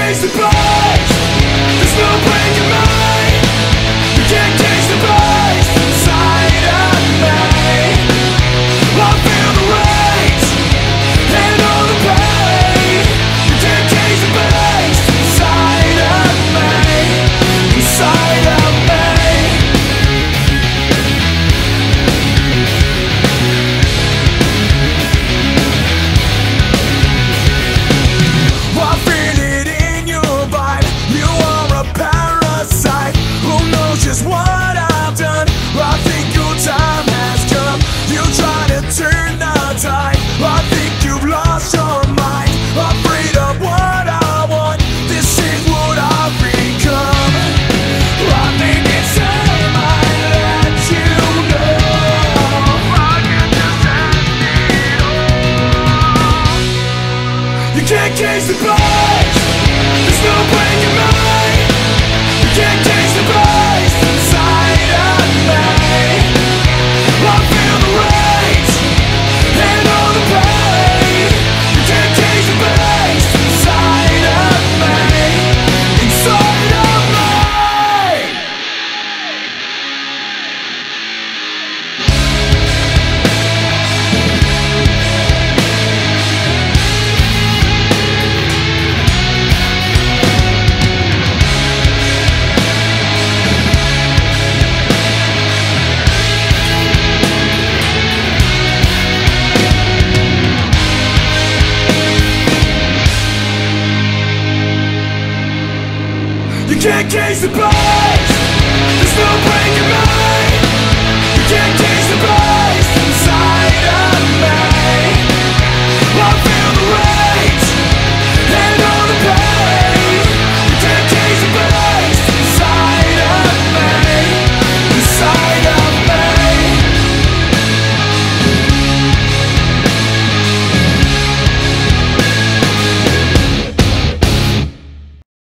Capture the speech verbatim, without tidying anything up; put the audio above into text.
cage the beast. There's no breaking mine. You can't cage the beast inside of me. I feel the rage and all the pain. You can't cage the beast inside of me. Inside of me. I feel it in your vibe. You are a parasite. Who knows just what I've done? I think your time has come. You try to turn the tide. I think you've lost your mind. Afraid of what I want. This is what I've become. I think it's time I let you know. I can just end it all. You can't cage the beast. There's no breaking mine. You can't cage the beast inside of me. I feel the rage and all the pain. You can't cage the beast inside of me. Inside of me. You can't cage the beast. There's no breaking mine.